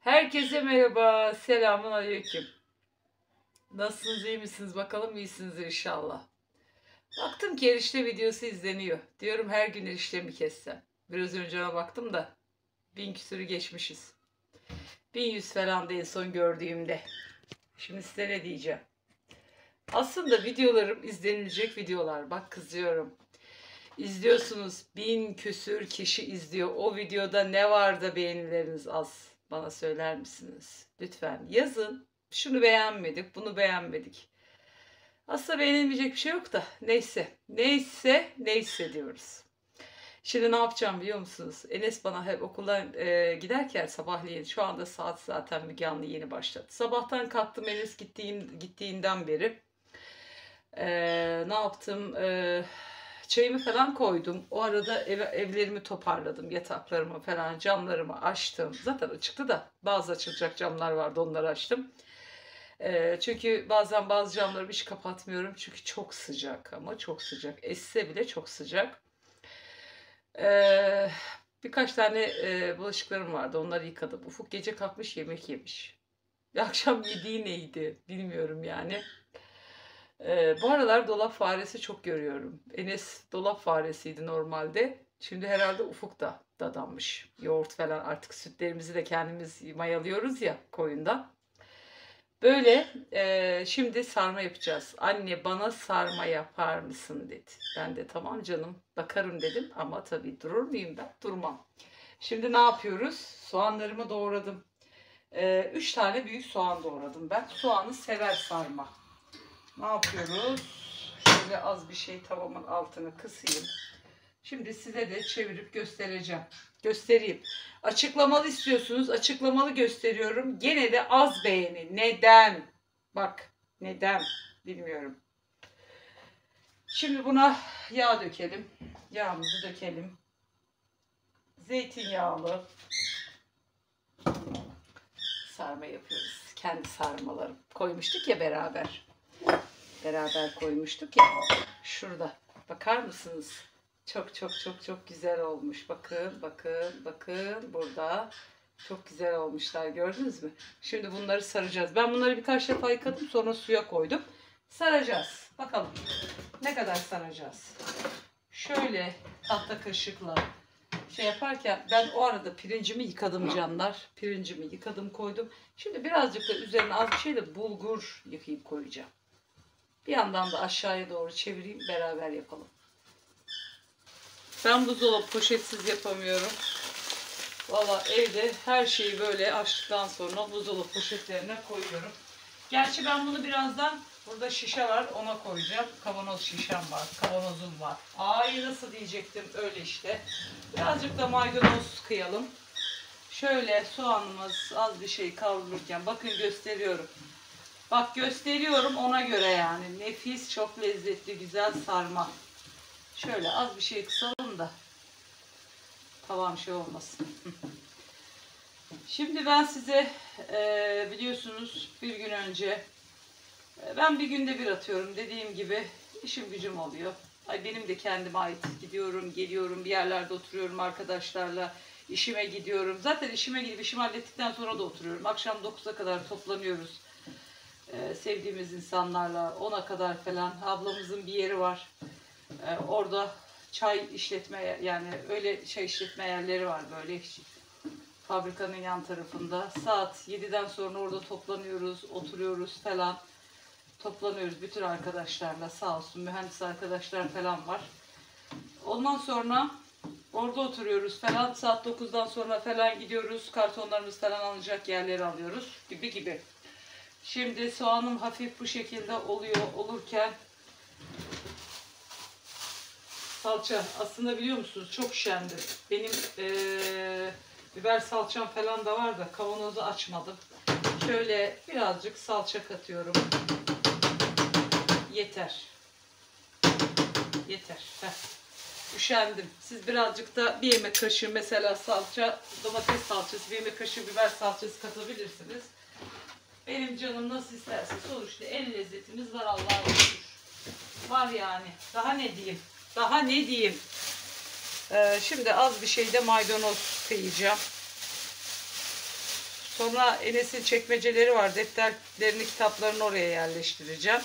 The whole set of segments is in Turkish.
Herkese merhaba, selamun aleyküm. Nasılsınız, iyi misiniz? Bakalım iyisiniz inşallah. Baktım ki erişte videosu izleniyor. Diyorum her gün erişte mi kessem? Biraz önce ona baktım da 1000 küsürü geçmişiz. 1100 falan da en son gördüğümde. Şimdi size ne diyeceğim? Aslında videolarım izlenilecek videolar. Bak kızıyorum. İzliyorsunuz, 1000 küsür kişi izliyor. O videoda ne var da beğenileriniz az? Bana söyler misiniz? Lütfen yazın. Şunu beğenmedik, bunu beğenmedik. Aslında beğenilmeyecek bir şey yok da neyse. Neyse diyoruz. Şimdi ne yapacağım biliyor musunuz? Enes bana hep okuldan giderken sabahleyin, şu anda saat zaten Müge Anlı yeni başladı. Sabahtan kalktım, Enes gittiğinden beri. Ne yaptım? Çayımı falan koydum. O arada evlerimi toparladım. Yataklarımı falan, camlarımı açtım. Zaten açıktı da bazı açılacak camlar vardı, onları açtım. Çünkü bazen bazı camları hiç kapatmıyorum. Çünkü çok sıcak, ama çok sıcak. Esse bile çok sıcak. Ee, Birkaç tane bulaşıklarım vardı. Onları yıkadım. Ufuk gece kalkmış yemek yemiş. Akşam yediği neydi bilmiyorum yani. Bu aralar dolap faresi çok görüyorum. Enes dolap faresiydi normalde. Şimdi herhalde Ufuk da dadanmış. Yoğurt falan, artık sütlerimizi de kendimiz mayalıyoruz ya koyundan. Böyle şimdi sarma yapacağız. Anne bana sarma yapar mısın dedi. Ben de tamam canım bakarım dedim, ama tabii durur muyum ben? Durmam. Şimdi ne yapıyoruz? Soğanlarımı doğradım. 3 tane büyük soğan doğradım ben. Soğanı sever sarma. Ne yapıyoruz? Şöyle az bir şey tavamın altını kısayım. Şimdi size de çevirip göstereyim. Açıklamalı istiyorsunuz. Açıklamalı gösteriyorum. Gene de az beğeni. Neden? Bak neden? Bilmiyorum. Şimdi buna yağ dökelim. Yağımızı dökelim. Zeytinyağlı sarma yapıyoruz. Kendi sarmalarım. Koymuştuk ya beraber. Beraber koymuştuk ya. Şurada. Bakar mısınız? Çok güzel olmuş. Bakın burada. Çok güzel olmuşlar. Gördünüz mü? Şimdi bunları saracağız. Ben bunları birkaç defa yıkadım, sonra suya koydum. Saracağız. Bakalım ne kadar saracağız. Şöyle tahta kaşıkla şey yaparken ben o arada pirincimi yıkadım canlar. Pirincimi yıkadım, koydum. Şimdi birazcık da üzerine az bir şey de bulgur yıkayıp koyacağım. Bir yandan da aşağıya doğru çevireyim, beraber yapalım. Ben buzdolabı poşetsiz yapamıyorum. Valla evde her şeyi böyle açtıktan sonra buzdolabı poşetlerine koyuyorum. Gerçi ben bunu birazdan, burada şişe var, ona koyacağım. Kavanoz şişem var, kavanozum var. Ay nasıl diyecektim, öyle işte. Birazcık da maydanoz kıyalım. Şöyle soğanımız az bir şey kavrulurken bakın gösteriyorum. Bak gösteriyorum ona göre yani. Nefis, çok lezzetli, güzel sarma. Şöyle az bir şey kısalım da tavam şey olmasın. Şimdi ben size biliyorsunuz bir gün önce, ben bir günde bir atıyorum dediğim gibi, işim gücüm oluyor. Ay benim de kendime ait, gidiyorum geliyorum, bir yerlerde oturuyorum arkadaşlarla, işime gidiyorum. Zaten işime gidip işimi hallettikten sonra da oturuyorum. Akşam 9'a kadar toplanıyoruz. Sevdiğimiz insanlarla 10'a kadar falan. Ablamızın bir yeri var. Orada çay işletme, yani öyle çay işletme yerleri var böyle fabrikanın yan tarafında. Saat 7'den sonra orada toplanıyoruz, oturuyoruz falan. Toplanıyoruz bütün arkadaşlarla, sağ olsun mühendis arkadaşlar falan var. Ondan sonra orada oturuyoruz falan. Saat 9'dan sonra falan gidiyoruz. Kartonlarımız falan alınacak yerleri alıyoruz gibi. Şimdi soğanım hafif bu şekilde olurken salça, aslında biliyor musunuz çok üşendim. Benim biber salçam falan da var da kavanozu açmadım. Şöyle birazcık salça katıyorum. Yeter. Heh. Üşendim. Siz birazcık da bir yemek kaşığı mesela salça, domates salçası, bir yemek kaşığı biber salçası katabilirsiniz. Benim canım nasıl isterse, sonuçta el lezzetimiz var, Allah'a şükür. Var yani. Daha ne diyeyim? Şimdi az bir şey de maydanoz kıyacağım. Sonra Enes'in çekmeceleri var. Defterlerini, kitaplarını oraya yerleştireceğim.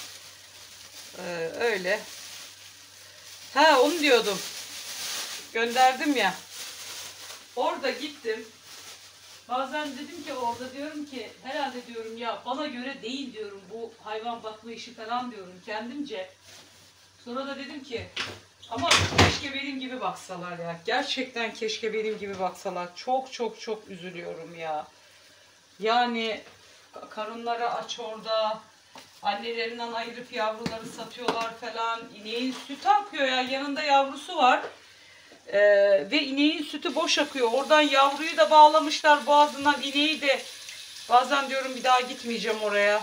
Öyle. Ha, onu diyordum. Gönderdim ya. Orada gittim. Bazen dedim ki orada, diyorum ki herhalde diyorum ya bana göre değil diyorum bu hayvan bakma işi falan diyorum kendimce. Sonra da dedim ki ama keşke benim gibi baksalar ya. Gerçekten keşke benim gibi baksalar. Çok çok çok üzülüyorum ya. Yani karınları aç orada. Annelerinden ayırıp yavruları satıyorlar falan. İneğin sütü akıyor ya. Yanında yavrusu var. Ve ineğin sütü boş akıyor. Oradan yavruyu da bağlamışlar boğazından, ineği de. Bazen diyorum bir daha gitmeyeceğim oraya.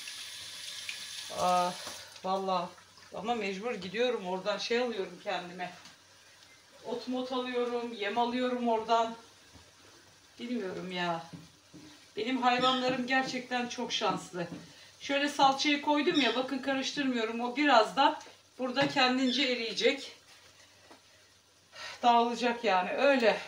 Vallahi ama mecbur gidiyorum, oradan şey alıyorum kendime. Ot mot alıyorum, yem alıyorum oradan. Bilmiyorum ya. Benim hayvanlarım gerçekten çok şanslı. Şöyle salçayı koydum ya, bakın karıştırmıyorum. O birazdan burada kendince eriyecek. Dağılacak yani, öyle.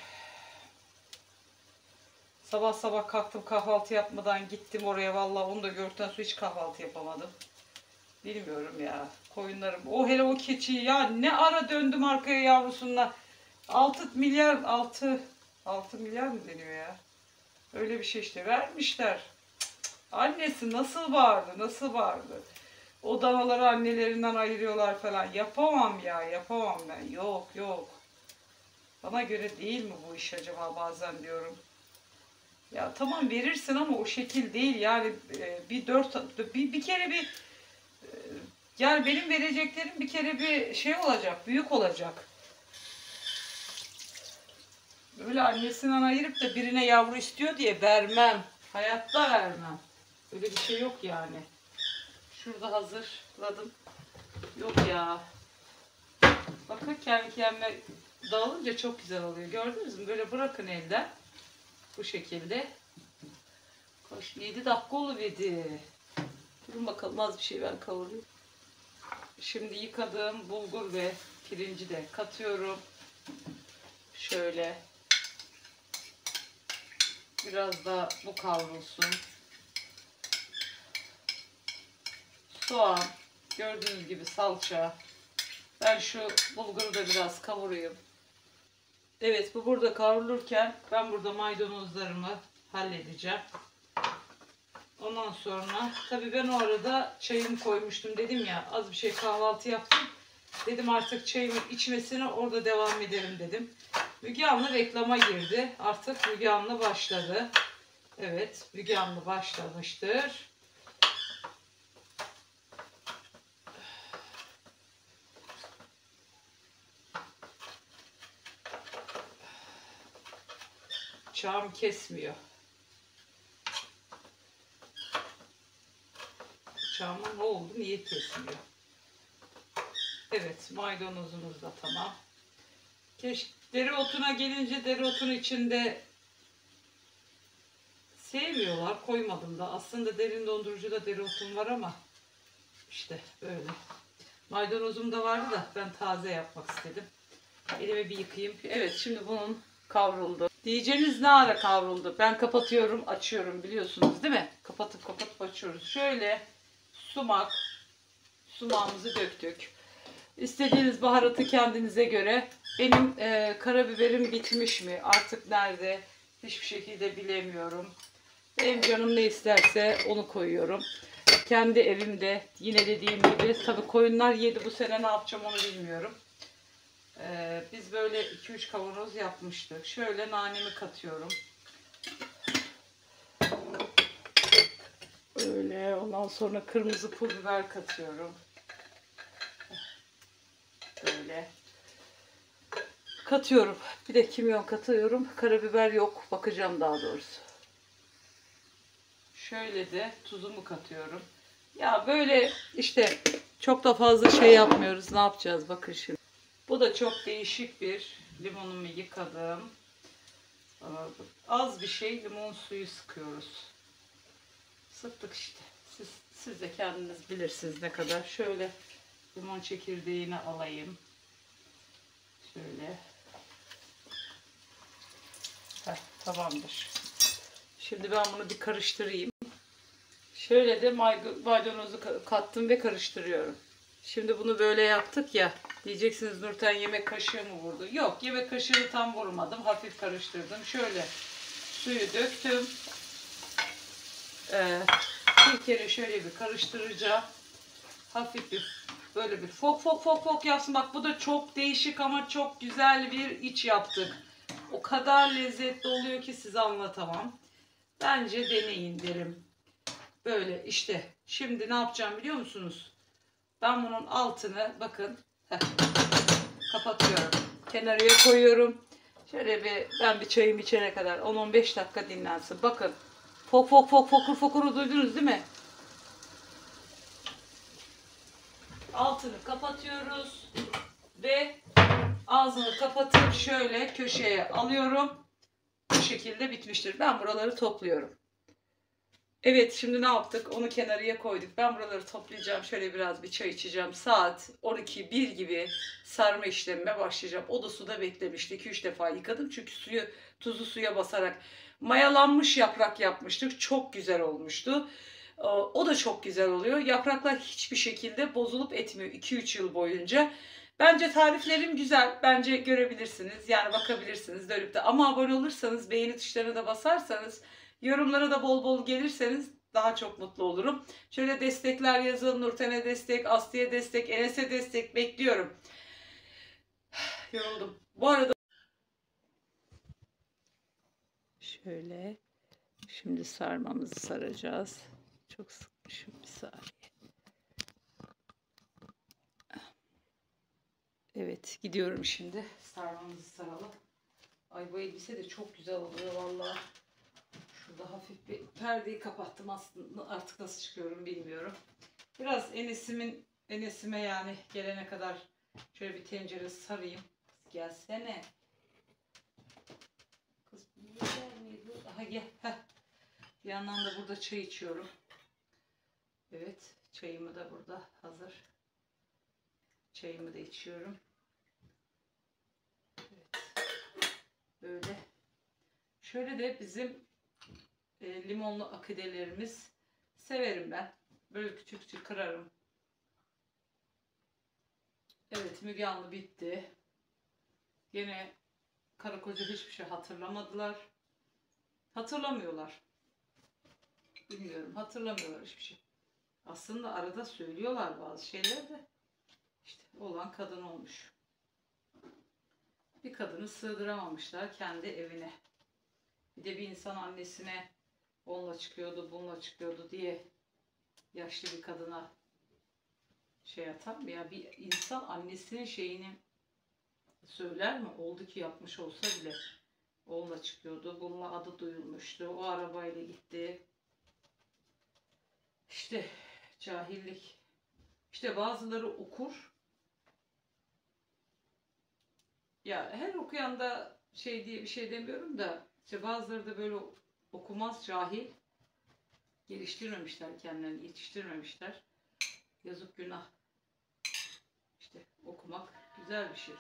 Sabah sabah kalktım, kahvaltı yapmadan gittim oraya. Vallahi onu da gördükten sonra hiç kahvaltı yapamadım. Bilmiyorum ya. Koyunlarım. O hele o keçi ya, ne ara döndüm arkaya yavrusunla. 6 milyar 6 milyar mı deniyor ya? Öyle bir şey işte vermişler. Annesi nasıl bağırdı, nasıl bağırdı. O danaları annelerinden ayırıyorlar falan. Yapamam ya, yapamam ben. Yok yok. Bana göre değil mi bu iş acaba, bazen diyorum. Ya tamam verirsin ama o şekil değil yani. Bir kere bir yani benim vereceklerim bir kere bir şey olacak, büyük olacak. Böyle annesinden ayırıp da birine yavru istiyor diye vermem. Hayatta vermem. Öyle bir şey yok yani. Şurada hazırladım. Yok ya. Bakın kendi kendime dağılınca çok güzel oluyor. Gördünüz mü? Böyle bırakın elden. Bu şekilde. Koş, 7 dakika oluverdi. Durun bakalım, az bir şey ben kavurayım. Şimdi yıkadığım bulgur ve pirinci de katıyorum. Şöyle. Biraz da bu kavrulsun. Soğan. Gördüğünüz gibi salça. Ben şu bulguru da biraz kavurayım. Evet, bu burada kavrulurken ben burada maydanozlarımı halledeceğim. Ondan sonra tabii ben o arada çayımı koymuştum, dedim ya az bir şey kahvaltı yaptım. Dedim artık çayımın içmesine orada devam ederim dedim. Müge Anlı reklama girdi. Artık Müge Anlı başladı. Evet, Müge Anlı başlamıştır. Çağım kesmiyor. Çağıma ne oldu? Niye kesmiyor? Evet, maydanozumuz da tamam. Dereotuna gelince, dereotunun içinde sevmiyorlar. Koymadım da. Aslında derin dondurucuda dereotum var ama işte böyle. Maydanozum da vardı da ben taze yapmak istedim. Elimi bir yıkayayım. Evet, şimdi bunun kavruldu. Diyeceğiniz ne ara kavruldu? Ben kapatıyorum, açıyorum, biliyorsunuz değil mi? Kapatıp açıyoruz. Şöyle sumağımızı döktük. İstediğiniz baharatı kendinize göre. Benim karabiberim bitmiş mi? Artık nerede? Hiçbir şekilde bilemiyorum. Benim canım ne isterse onu koyuyorum. Kendi evimde yine dediğim gibi, tabii koyunlar yedi bu sene, ne yapacağım onu bilmiyorum. Biz böyle 2-3 kavanoz yapmıştık. Şöyle nanemi katıyorum. Öyle, ondan sonra kırmızı pul biber katıyorum. Böyle katıyorum. Bir de kimyon katıyorum. Karabiber yok. Bakacağım daha doğrusu. Şöyle de tuzumu katıyorum. Ya böyle işte çok da fazla şey yapmıyoruz. Ne yapacağız? Bakın şimdi. Bu da çok değişik bir, limonumu yıkadım. Az bir şey limon suyu sıkıyoruz. Sıktık işte. Siz de kendiniz bilirsiniz ne kadar. Şöyle limon çekirdeğini alayım. Şöyle. Tamamdır. Şimdi ben bunu bir karıştırayım. Şöyle de maydanozu kattım ve karıştırıyorum. Şimdi bunu böyle yaptık ya. Diyeceksiniz Nurten yemek kaşığı mı vurdu? Yok, yemek kaşığını tam vurmadım. Hafif karıştırdım. Şöyle suyu döktüm. Bir kere şöyle bir karıştıracağım. Hafif bir böyle bir fok fok fok fok yapsın. Bak bu da çok değişik ama çok güzel bir iç yaptık. O kadar lezzetli oluyor ki size anlatamam. Bence deneyin derim. Böyle işte. Şimdi ne yapacağım biliyor musunuz? Ben bunun altını bakın kapatıyorum. Kenarıya koyuyorum. Şöyle ben bir çayımı içene kadar 10-15 dakika dinlensin. Bakın. Fok fok fok fokur fokuru duydunuz değil mi? Altını kapatıyoruz ve ağzını kapatıp şöyle köşeye alıyorum. Bu şekilde bitmiştir. Ben buraları topluyorum. Evet, şimdi ne yaptık? Onu kenarıya koyduk. Ben buraları toplayacağım. Şöyle biraz bir çay içeceğim. Saat 12-1 gibi sarma işlemime başlayacağım. O da suda beklemişti. 2-3 defa yıkadım. Çünkü tuzu suya basarak mayalanmış yaprak yapmıştık. Çok güzel olmuştu. O da çok güzel oluyor. Yapraklar hiçbir şekilde bozulup etmiyor 2-3 yıl boyunca. Bence tariflerim güzel. Bence görebilirsiniz. Yani bakabilirsiniz. Dönüp de ama abone olursanız, beğeni tuşlarına da basarsanız, yorumlara da bol bol gelirseniz daha çok mutlu olurum. Şöyle destekler yazın. Nurten'e destek, Aslı'ya destek, Enes'e destek bekliyorum. Yoruldum. Bu arada şöyle şimdi sarmamızı saracağız. Çok sıkmışım, bir saniye. Evet, gidiyorum şimdi. Sarmamızı saralım. Ay bu elbise de çok güzel oluyor vallahi. Şurada hafif bir perdeyi kapattım, aslında artık nasıl çıkıyorum bilmiyorum. Biraz Enes'ime yani gelene kadar şöyle bir tencere sarayım. Gelsene. Kız güzel miydi? Aha gel. Heh. Bir yandan da burada çay içiyorum. Evet, çayımı da burada hazır. Çayımı da içiyorum. Evet. Böyle. Şöyle de bizim limonlu akidelerimiz. Severim ben. Böyle küçük küçük kırarım. Evet, Müge Anlı bitti. Yine karı koca hiçbir şey hatırlamadılar. Hatırlamıyorlar. Bilmiyorum, hatırlamıyorlar hiçbir şey. Aslında arada söylüyorlar bazı şeyler de. İşte olan kadın olmuş. Bir kadını sığdıramamışlar kendi evine. Bir de bir insan annesine onunla çıkıyordu, bununla çıkıyordu diye yaşlı bir kadına şey atar mı ya? Bir insan annesinin şeyini söyler mi? Oldu ki yapmış olsa bile. Onunla çıkıyordu, bununla adı duyulmuştu, o arabayla gitti. İşte cahillik. İşte bazıları okur. Ya her okuyan da şey diye bir şey demiyorum da işte bazıları da böyle okumaz, cahil. Geliştirmemişler kendilerini, yetiştirmemişler. Yazık, günah. İşte okumak güzel bir şey.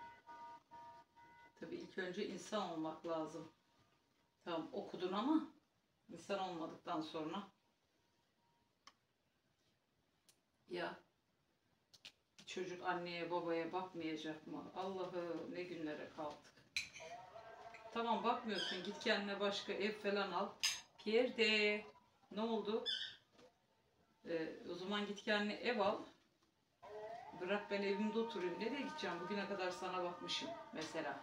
Tabii ilk önce insan olmak lazım. Tamam okudun ama insan olmadıktan sonra ya çocuk anneye babaya bakmayacak mı? Allah'ım ne günlere kaldık. Tamam bakmıyorsun, git kendine başka ev falan al. Perde ne oldu? O zaman git kendine ev al. Bırak ben evimde oturayım. Nereye gideceğim? Bugüne kadar sana bakmışım mesela.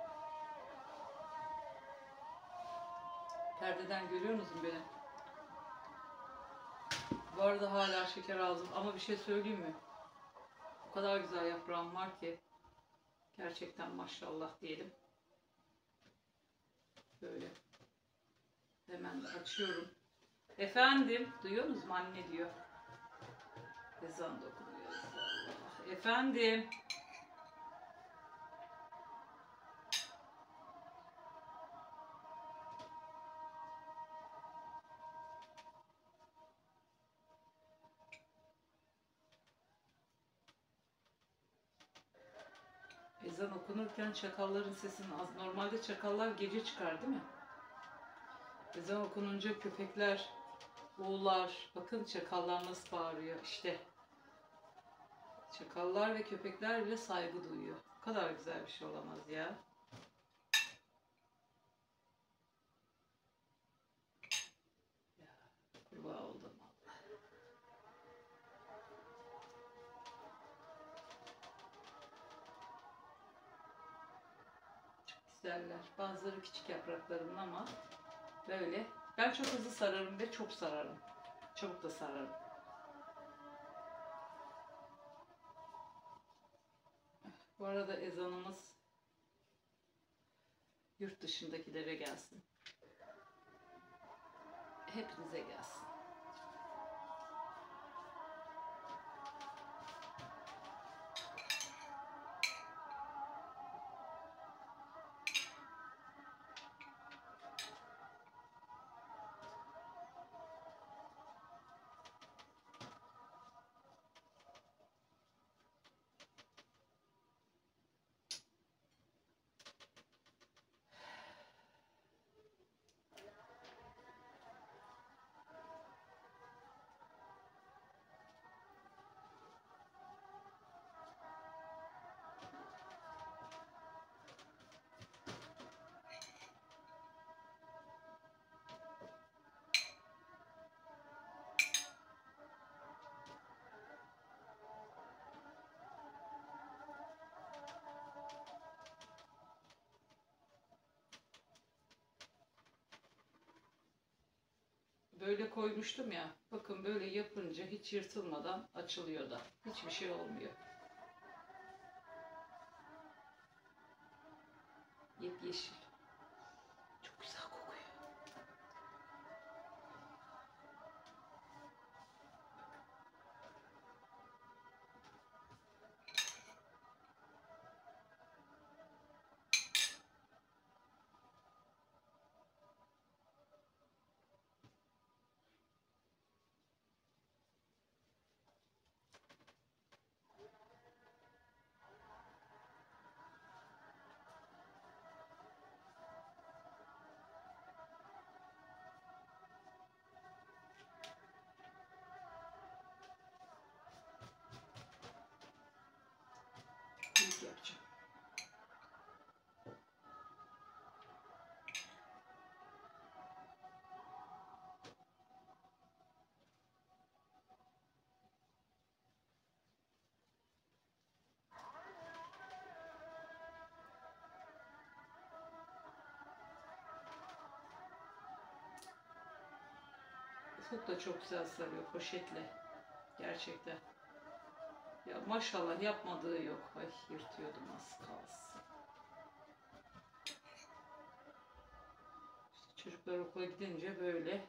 Perdeden görüyor musun beni? Bu arada hala şeker aldım ama bir şey söyleyeyim mi? O kadar güzel yaprağım var ki gerçekten maşallah diyelim. Böyle. Hemen de açıyorum. Efendim, duyuyorsunuz mu? Anne diyor. Ezan da okunuyor. Allah. Efendim. Ezan okunurken çakalların sesini az. Normalde çakallar gece çıkar değil mi? Ezan okununca köpekler, oğullar, bakın çakallar nasıl bağırıyor işte. Çakallar ve köpekler bile saygı duyuyor. Bu kadar güzel bir şey olamaz ya. Ya kurbağa oldum. Çok güzeller. Bazıları küçük yapraklarının ama böyle. Ben çok hızlı sararım ve çok sararım. Çabuk da sararım. Bu arada ezanımız yurt dışındakilere gelsin. Hepinize gelsin. Böyle koymuştum ya. Bakın böyle yapınca hiç yırtılmadan açılıyor da. Hiçbir şey olmuyor. Yepyeşil. Çok güzel kokuyor. İlk yapacağım. Ufuk da çok güzel sarıyor poşetle. Gerçekten. Ya maşallah yapmadığı yok. Ay yırtıyordum az kalsın. İşte çocuklar okula gidince böyle.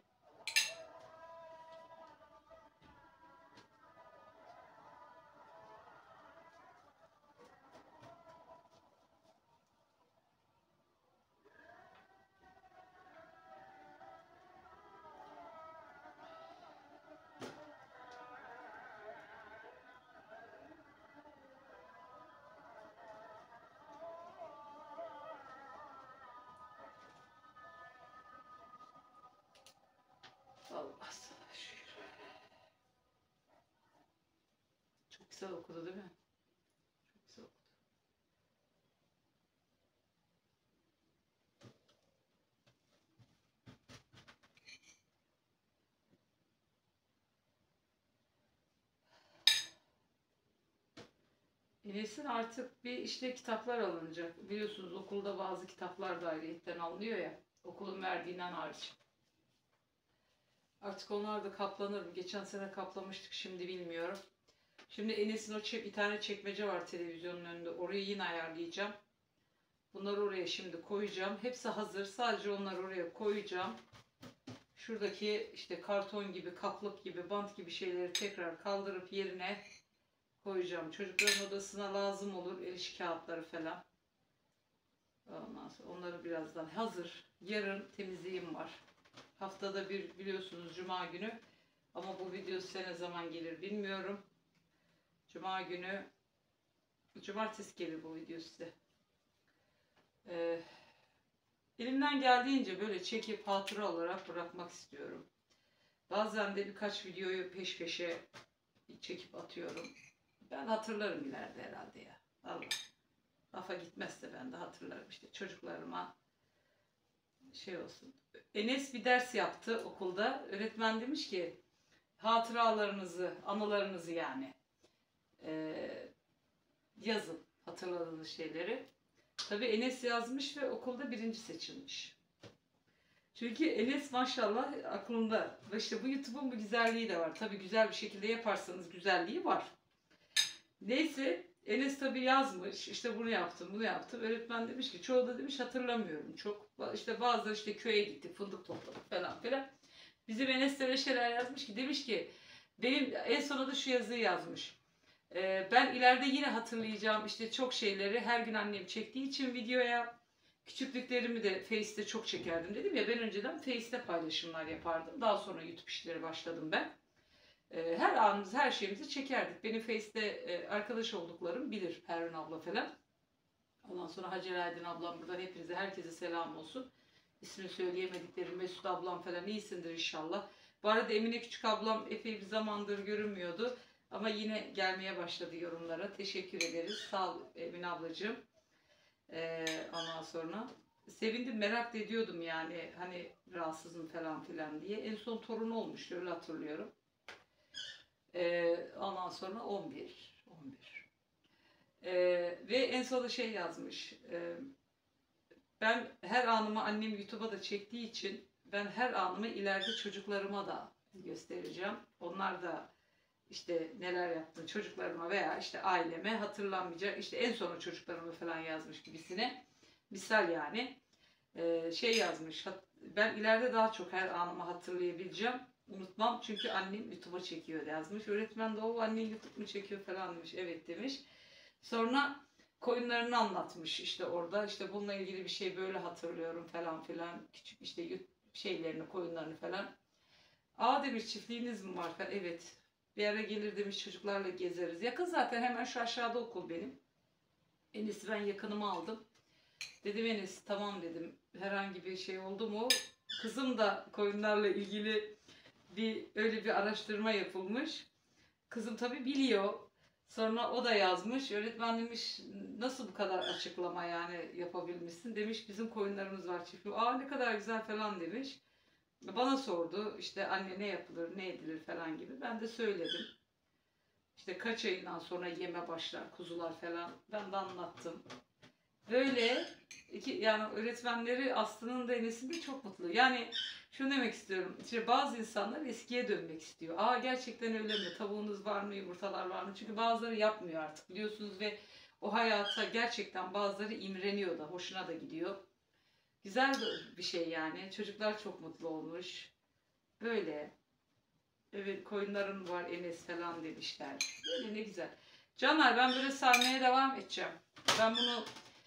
Allah sana şükür. Çok güzel okudu değil mi? Çok güzel okudu. Enes'in artık bir işte kitaplar alınacak. Biliyorsunuz okulda bazı kitaplar da ayrıyetten alınıyor ya. Okulun verdiğinden hariç. Artık onlar da kaplanır mı? Geçen sene kaplamıştık, şimdi bilmiyorum. Şimdi Enes'in o bir tane çekmece var televizyonun önünde. Orayı yine ayarlayacağım. Bunları oraya şimdi koyacağım. Hepsi hazır. Sadece onları oraya koyacağım. Şuradaki işte karton gibi, kaplık gibi, bant gibi şeyleri tekrar kaldırıp yerine koyacağım. Çocukların odasına lazım olur. El işi kağıtları falan. Ondan sonra onları birazdan hazır. Yarın temizliğim var. Haftada bir biliyorsunuz Cuma günü. Ama bu video size ne zaman gelir bilmiyorum. Cuma günü, Cumartesi gelir bu video size. elimden geldiğince böyle çekip hatıra olarak bırakmak istiyorum. Bazen de birkaç videoyu peş peşe çekip atıyorum. Ben hatırlarım ileride herhalde ya. Allah. Lafa gitmezse ben de hatırlarım işte çocuklarıma şey olsun. Enes bir ders yaptı okulda. Öğretmen demiş ki hatıralarınızı, anılarınızı yani yazın hatırladığınız şeyleri. Tabii Enes yazmış ve okulda birinci seçilmiş. Çünkü Enes maşallah aklında. Ve işte bu YouTube'un bu güzelliği de var. Tabii güzel bir şekilde yaparsanız güzelliği var. Neyse Enes tabii yazmış. İşte bunu yaptım, bunu yaptım. Öğretmen demiş ki çoğu da demiş hatırlamıyorum çok. İşte bazıları işte köye gittik, fındık topladık falan filan. Bizim Enes de öyle şeyler yazmış ki demiş ki benim en sona da şu yazıyı yazmış. Ben ileride yine hatırlayacağım işte çok şeyleri her gün annem çektiği için videoya küçüklüklerimi de Face'te çok çekerdim dedim ya ben önceden Face'te paylaşımlar yapardım. Daha sonra YouTube işleri başladım ben. Her anımızı her şeyimizi çekerdik. Benim Face'te arkadaş olduklarım bilir Pervin abla falan. Ondan sonra Hacer Aydın ablam buradan hepinize herkese selam olsun. İsmini söyleyemediklerim Mesut ablam falan iyisindir inşallah. Bu arada Emine Küçük ablam epey bir zamandır görünmüyordu. Ama yine gelmeye başladı yorumlara. Teşekkür ederiz. Sağ ol Emine ablacığım. Ondan sonra sevindim merak da ediyordum yani hani rahatsızım falan filan diye. En son torunu olmuştu öyle hatırlıyorum. Ondan sonra 11. Ve en sonunda şey yazmış. Ben her anımı annem YouTube'a da çektiği için ben her anımı ileride çocuklarıma da göstereceğim. Onlar da işte neler yaptığını çocuklarıma veya işte aileme hatırlanmayacak. İşte en sona çocuklarıma falan yazmış gibisine. Misal yani. Şey yazmış. Ben ileride daha çok her anımı hatırlayabileceğim. Unutmam çünkü annem YouTube'a çekiyor yazmış. Öğretmen de o annen YouTube mu çekiyor falan demiş. Evet demiş. Sonra koyunlarını anlatmış işte orada. İşte bununla ilgili bir şey böyle hatırlıyorum falan filan. Küçük işte şeylerini, koyunlarını falan. Aa demiş çiftliğiniz mi var falan. Evet. Bir ara gelir demiş çocuklarla gezeriz. Yakın zaten hemen şu aşağıda okul benim. En iyisi ben yakınımı aldım. Dedim Enes tamam dedim. Herhangi bir şey oldu mu? Kızım da koyunlarla ilgili öyle bir araştırma yapılmış. Kızım tabii biliyor. Sonra o da yazmış. Öğretmen demiş nasıl bu kadar açıklama yani yapabilmişsin? Demiş bizim koyunlarımız var çiftlik. Aa ne kadar güzel falan demiş. Bana sordu işte anne ne yapılır ne edilir falan gibi. Ben de söyledim. İşte kaç ayından sonra yeme başlar kuzular falan. Ben de anlattım. Böyle yani öğretmenleri Aslı'nın da Enes'in çok mutlu. Yani şunu demek istiyorum. İşte bazı insanlar eskiye dönmek istiyor. Aa gerçekten öyle mi? Tavuğunuz var mı? Yumurtalar var mı? Çünkü bazıları yapmıyor artık biliyorsunuz ve o hayata gerçekten bazıları imreniyor da hoşuna da gidiyor. Güzel bir şey yani. Çocuklar çok mutlu olmuş. Böyle. Evet koyunların var Enes falan demişler. Böyle ne güzel. Canlar ben böyle sarmaya devam edeceğim. Ben bunu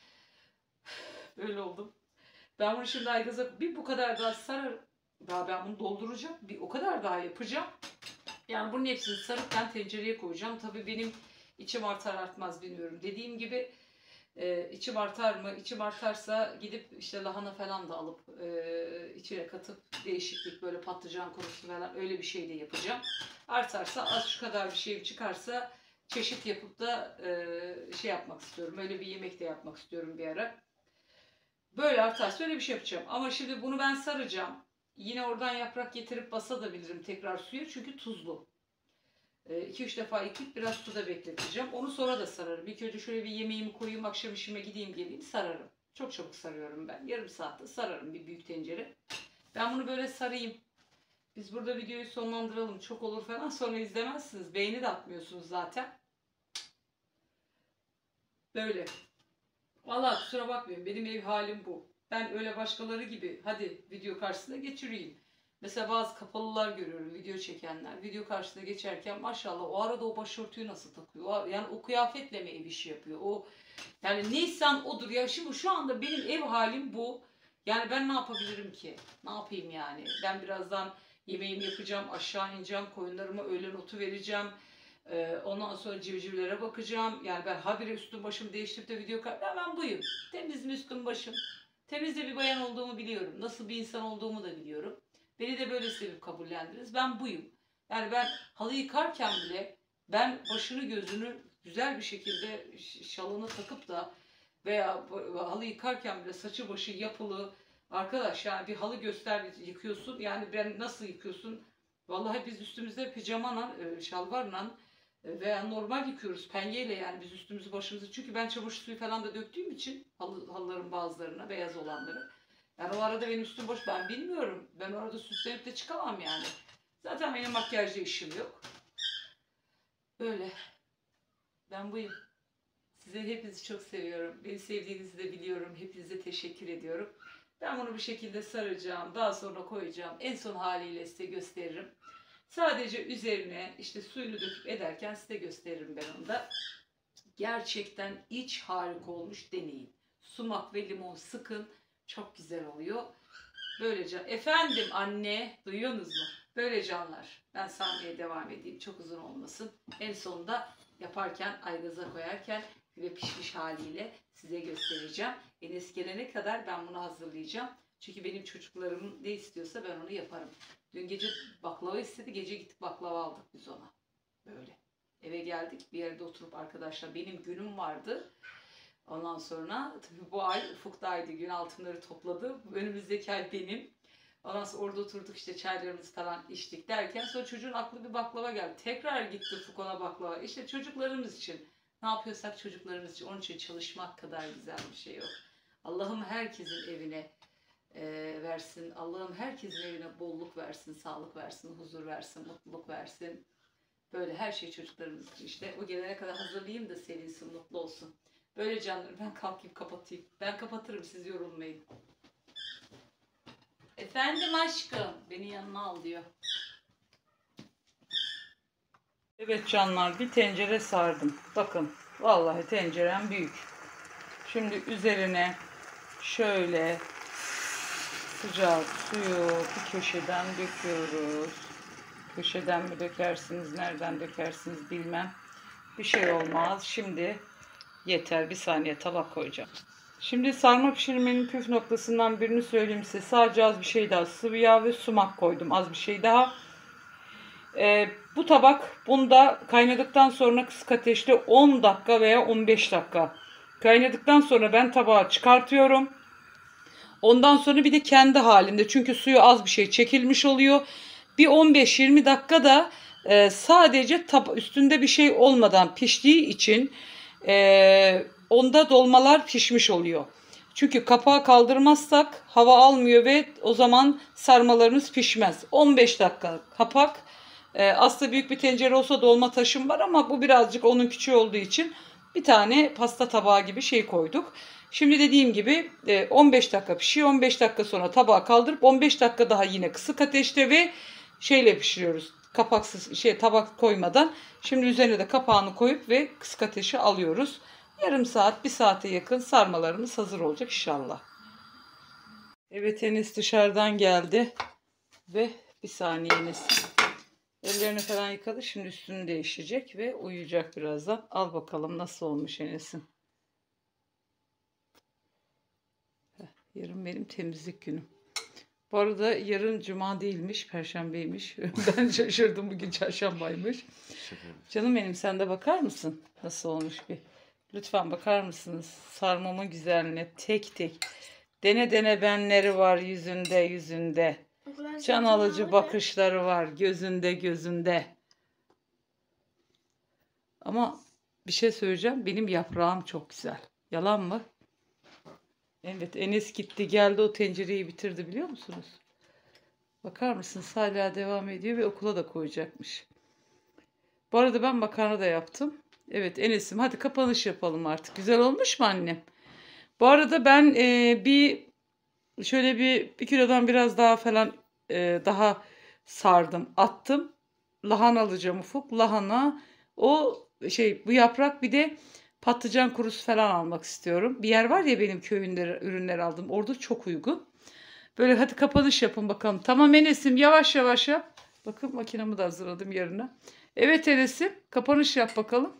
öyle oldum. Ben bunu şimdi aygıza bir bu kadar daha sararım. Daha ben bunu dolduracağım. Bir o kadar daha yapacağım. Yani bunun hepsini sarıp ben tencereye koyacağım. Tabii benim içim artar artmaz bilmiyorum. Dediğim gibi içim artar mı? İçim artarsa gidip işte lahana falan da alıp içine katıp değişiklik böyle patlıcan kurusu falan öyle bir şey de yapacağım. Artarsa az şu kadar bir şey çıkarsa çeşit yapıp da şey yapmak istiyorum. Öyle bir yemek de yapmak istiyorum bir ara. Böyle artarsa öyle bir şey yapacağım. Ama şimdi bunu ben saracağım. Yine oradan yaprak getirip basabilirim tekrar suya çünkü tuzlu. 2-3 defa yıkayıp biraz suda bekleteceğim. Onu sonra da sararım. İlk önce şöyle bir yemeğimi koyayım, akşam işime gideyim geleyim sararım. Çok çabuk sarıyorum ben. Yarım saatte sararım bir büyük tencere. Ben bunu böyle sarayım. Biz burada videoyu sonlandıralım. Çok olur falan sonra izlemezsiniz. Beğeni de atmıyorsunuz zaten. Böyle. Vallahi kusura bakmayın. Benim ev halim bu. Ben öyle başkaları gibi hadi video karşısına geçireyim. Mesela bazı kapalılar görüyorum video çekenler. Video karşısına geçerken maşallah o arada o başörtüyü nasıl takıyor? Yani o kıyafetle mi ev işi yapıyor? O yani neysen odur. Ya şimdi şu anda benim ev halim bu. Yani ben ne yapabilirim ki? Ne yapayım yani? Ben birazdan yemeğimi yapacağım, aşağı ineceğim, koyunlarıma öğlen otu vereceğim. Ondan sonra civcivlere bakacağım. Yani ben habire üstüm başımı değiştirip de video ben buyum. Temiz mi üstüm başım? Temiz de bir bayan olduğumu biliyorum. Nasıl bir insan olduğumu da biliyorum. Beni de böyle sevip kabullendiniz. Ben buyum. Yani ben halı yıkarken bile ben başını gözünü güzel bir şekilde şalını takıp da veya halı yıkarken bile saçı başı yapılı. Arkadaş yani bir halı göster yıkıyorsun. Yani ben nasıl yıkıyorsun? Vallahi biz üstümüzde pijamadan, şalvarla veya normal yıkıyoruz penyeyle yani biz üstümüzü başımızı. Çünkü ben çamaşır suyu falan da döktüğüm için halıların bazılarına beyaz olanları. Yani o arada benim üstüm boş ben bilmiyorum. Ben orada süslenip de çıkamam yani. Zaten benim makyajda işim yok. Böyle. Ben buyum. Size hepinizi çok seviyorum. Beni sevdiğinizi de biliyorum. Hepinize teşekkür ediyorum. Ben bunu bir şekilde saracağım. Daha sonra koyacağım. En son haliyle size gösteririm. Sadece üzerine işte suyunu döküp ederken size gösteririm ben onu da. Gerçekten iç harika olmuş, deneyin. Sumak ve limon sıkın. Çok güzel oluyor. Böylece efendim anne duyuyorsunuz mu? Böyle canlar. Ben sahneye devam edeyim. Çok uzun olmasın. En sonunda yaparken aygaza koyarken ve pişmiş haliyle size göstereceğim. Enes gelene kadar ben bunu hazırlayacağım. Çünkü benim çocuklarım ne istiyorsa ben onu yaparım. Dün gece baklava istedi. Gece gittik baklava aldık biz ona. Böyle. Eve geldik. Bir yerde oturup arkadaşlar benim günüm vardı. Ondan sonra tabii bu ay Ufuk'taydı. Gün altınları topladı. Önümüzdeki ay benim. Ondan sonra orada oturduk işte çaylarımızı falan içtik derken sonra çocuğun aklı bir baklava geldi. Tekrar gitti Ufuk ona baklava. İşte çocuklarımız için ne yapıyorsak çocuklarımız için onun için çalışmak kadar güzel bir şey yok. Allah'ım herkesin evine versin. Allah'ım herkesin evine bolluk versin, sağlık versin, huzur versin, mutluluk versin. Böyle her şey çocuklarımız için işte. O gelene kadar hazırlayayım da sevinsin, mutlu olsun. Böyle canlarım ben kalkayım kapatayım. Ben kapatırım siz yorulmayın. Efendim aşkım beni yanına al diyor. Evet canlar bir tencere sardım. Bakın vallahi tencerem büyük. Şimdi üzerine şöyle sıcak suyu bir köşeden döküyoruz. Köşeden mi dökersiniz, nereden dökersiniz bilmem. Bir şey olmaz. Şimdi yeter. Bir saniye tabak koyacağım. Şimdi sarma pişirmenin püf noktasından birini söyleyeyim size. Sadece az bir şey daha. Sıvı yağ ve sumak koydum. Az bir şey daha. Bu tabak bunda kaynadıktan sonra kısık ateşte 10 dakika veya 15 dakika. Kaynadıktan sonra ben tabağa çıkartıyorum. Ondan sonra bir de kendi halinde. Çünkü suyu az bir şey çekilmiş oluyor. Bir 15-20 dakika da sadece üstünde bir şey olmadan piştiği için onda dolmalar pişmiş oluyor. Çünkü kapağı kaldırmazsak hava almıyor ve o zaman sarmalarımız pişmez. 15 dakika kapak. Aslında büyük bir tencere olsa dolma taşım var ama bu birazcık onun küçüğü olduğu için bir tane pasta tabağı gibi şey koyduk. Şimdi dediğim gibi 15 dakika pişiyor. 15 dakika sonra tabağa kaldırıp 15 dakika daha yine kısık ateşte ve şeyle pişiriyoruz. Kapaksız tabak koymadan. Şimdi üzerine de kapağını koyup ve kısık ateşe alıyoruz. Yarım saat, bir saate yakın sarmalarımız hazır olacak inşallah. Evet Enes dışarıdan geldi ve bir saniye Enes. Ellerini falan yıkadı. Şimdi üstünü değişecek ve uyuyacak birazdan. Al bakalım nasıl olmuş Enes'in. Yarın benim temizlik günüm. Bu arada yarın cuma değilmiş, perşembeymiş. Ben şaşırdım bugün çarşambaymış. Canım benim sen de bakar mısın? Nasıl olmuş bir. Lütfen bakar mısınız? Sarmamın güzelliğine tek tek. Dene dene benleri var yüzünde. Can alıcı bakışları var gözünde. Ama bir şey söyleyeceğim. Benim yaprağım çok güzel. Yalan mı? Evet Enes gitti geldi o tencereyi bitirdi biliyor musunuz? Bakar mısınız hala devam ediyor ve okula da koyacakmış. Bu arada ben makarna da yaptım. Evet Enes'im hadi kapanış yapalım artık. Güzel olmuş mu annem? Bu arada ben şöyle bir kilodan biraz daha falan daha sardım attım. Lahana alacağım Ufuk. Lahana bu yaprak bir de patlıcan kurusu falan almak istiyorum. Bir yer var ya benim köyünde ürünler aldım. Orada çok uygun. Böyle hadi kapanış yapın bakalım. Tamam Enes'im yavaş yavaş yap. Bakın makinamı da hazırladım yarına. Evet Enes'im kapanış yap bakalım.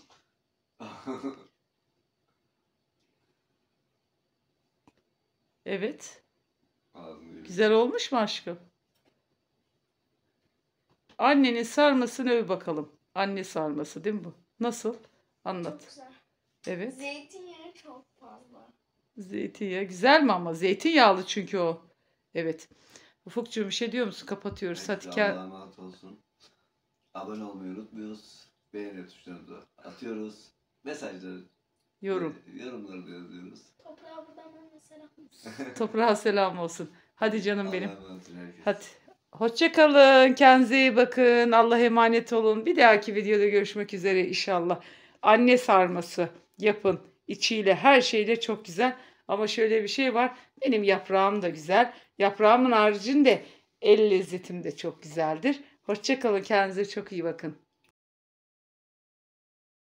Evet. Ağzını Güzel olmuş mu aşkım? Annenin sarmasını öv bakalım. Anne sarması değil mi bu? Nasıl? Anlat. Çok güzel. Evet. Zeytinyağı çok fazla. Zeytinyağı. Güzel mi ama? Zeytinyağlı çünkü o. Evet. Ufukcuğum bir şey diyor musun? Kapatıyoruz. Hadi Herkese Allah'a emanet olsun. Abone olmayı unutmuyoruz. Beğeni tuşlarını atıyoruz. Mesajları, yorum. yorumları da yazıyoruz. Toprağa buradan bana selam olsun. Toprağa selam olsun. Hadi canım Allah'a benim. emanet olun herkes. Hadi. Hoşça kalın. Kendinize iyi bakın. Allah'a emanet olun. Bir dahaki videoda görüşmek üzere inşallah. Anne sarması yapın. İçiyle her şeyle çok güzel. Ama şöyle bir şey var. Benim yaprağım da güzel. Yaprağımın haricinde el lezzetim de çok güzeldir. Hoşça kalın. Kendinize çok iyi bakın.